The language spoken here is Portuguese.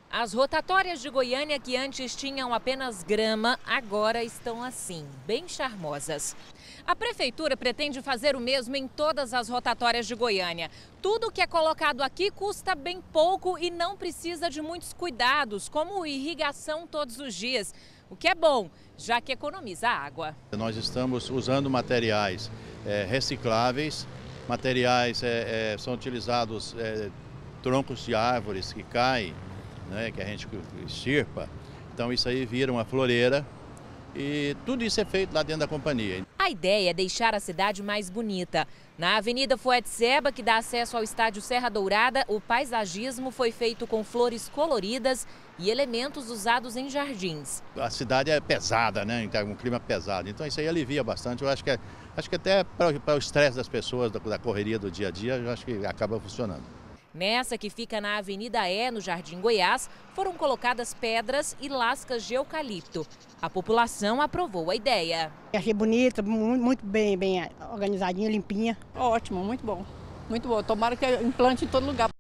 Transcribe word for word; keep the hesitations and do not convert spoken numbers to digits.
As rotatórias de Goiânia, que antes tinham apenas grama, agora estão assim, bem charmosas. A prefeitura pretende fazer o mesmo em todas as rotatórias de Goiânia. Tudo que é colocado aqui custa bem pouco e não precisa de muitos cuidados, como irrigação todos os dias. O que é bom, já que economiza água. Nós estamos usando materiais é, recicláveis, materiais é, é, são utilizados é, troncos de árvores que caem, né, que a gente extirpa, então isso aí vira uma floreira e tudo isso é feito lá dentro da companhia. A ideia é deixar a cidade mais bonita. Na Avenida Fuetseba, que dá acesso ao estádio Serra Dourada, o paisagismo foi feito com flores coloridas e elementos usados em jardins. A cidade é pesada, né? Um clima pesado, então isso aí alivia bastante. Eu acho que, é, acho que até para o estresse das pessoas, da, da correria do dia a dia, eu acho que acaba funcionando. Nessa, que fica na Avenida E, no Jardim Goiás, foram colocadas pedras e lascas de eucalipto. A população aprovou a ideia. Achei bonita, muito bem, bem organizadinha, limpinha. Ótimo, muito bom. Muito bom. Tomara que implante em todo lugar.